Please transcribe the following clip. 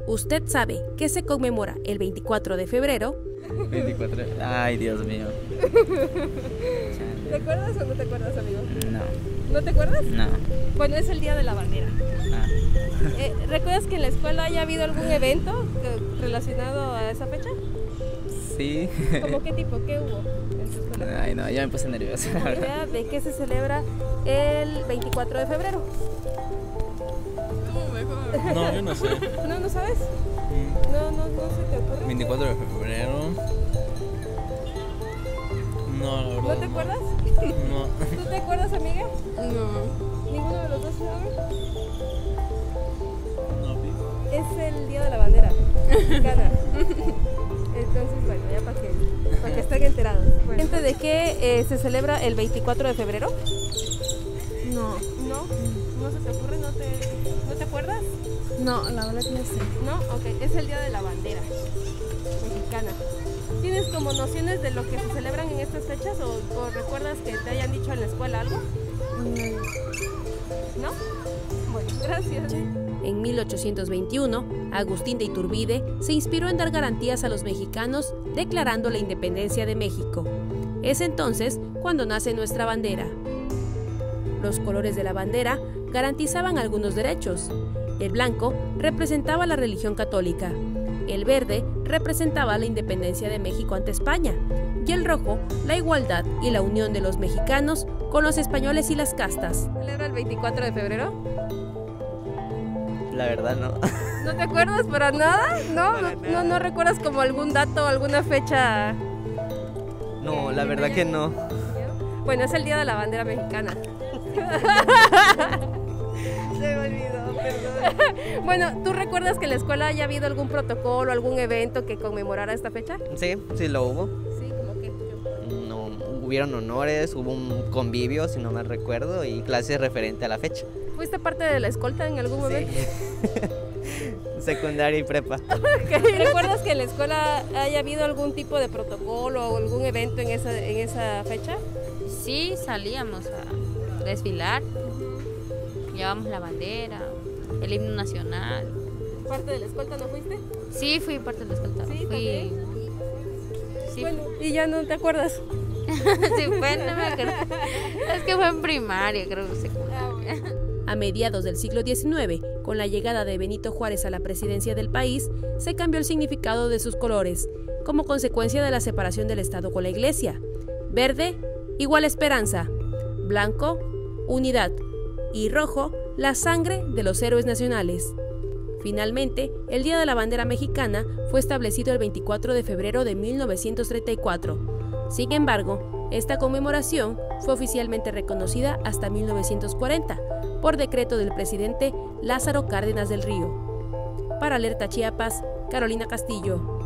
¿Usted sabe qué se conmemora el 24 de febrero? 24. Ay, Dios mío. ¿Te acuerdas o no te acuerdas, amigo? No. ¿No te acuerdas? No. Bueno, es el Día de la Bandera. Ah. ¿Recuerdas que en la escuela haya habido algún evento relacionado a esa fecha? Sí. ¿Cómo qué tipo? ¿Qué hubo en tu escuela? Ay, no, ya me puse nerviosa. La verdad. ¿Idea de qué se celebra el 24 de febrero? No, yo no sé. ¿No sabes? No se te ocurre. 24 de febrero. No, la verdad. ¿No te acuerdas? No. ¿Tú te acuerdas, amiga? No. ¿Ninguno de los dos sabe? No, Es el Día de la Bandera mexicana. Entonces, bueno, ya para que estén enterados. Bueno. ¿De qué se celebra el 24 de febrero? No. ¿No? ¿No se te ocurre? ¿No te acuerdas? No, la verdad que no sé. ¿No? Ok, es el Día de la Bandera mexicana. ¿Tienes como nociones de lo que se celebran en estas fechas o recuerdas que te hayan dicho en la escuela algo? ¿No? Bueno, gracias. En 1821, Agustín de Iturbide se inspiró en dar garantías a los mexicanos declarando la independencia de México. Es entonces cuando nace nuestra bandera. Los colores de la bandera garantizaban algunos derechos. El blanco representaba la religión católica, el verde representaba la independencia de México ante España y el rojo la igualdad y la unión de los mexicanos con los españoles y las castas. ¿Celebra el 24 de febrero? La verdad, no. ¿No te acuerdas para nada? ¿No recuerdas como algún dato, alguna fecha? No, la verdad que no. Bueno, es el Día de la Bandera Mexicana. Se me olvidó, perdón. Bueno, ¿tú recuerdas que en la escuela haya habido algún protocolo, algún evento que conmemorara esta fecha? Sí, sí lo hubo. Sí, como que... No, hubieron honores, hubo un convivio, si no me recuerdo, y clases referente a la fecha. ¿Fuiste parte de la escolta en algún momento? Sí. Secundaria y prepa. Okay. ¿Recuerdas que en la escuela haya habido algún tipo de protocolo o algún evento en esa fecha? Sí, salíamos a desfilar. Llevamos la bandera, el himno nacional. ¿Parte de la escolta no fuiste? Sí, fui parte de la escolta. Sí, fui. Sí. Bueno, ¿y ya no te acuerdas? Sí, fue, no me acuerdo. Es que fue en primaria, creo que secundaria. A mediados del siglo XIX, con la llegada de Benito Juárez a la presidencia del país, se cambió el significado de sus colores, como consecuencia de la separación del Estado con la Iglesia. Verde, igual esperanza. Blanco, unidad. Y rojo, la sangre de los héroes nacionales. Finalmente, el Día de la Bandera Mexicana fue establecido el 24 de febrero de 1934. Sin embargo, esta conmemoración fue oficialmente reconocida hasta 1940 por decreto del presidente Lázaro Cárdenas del Río. Para Alerta Chiapas, Carolina Castillo.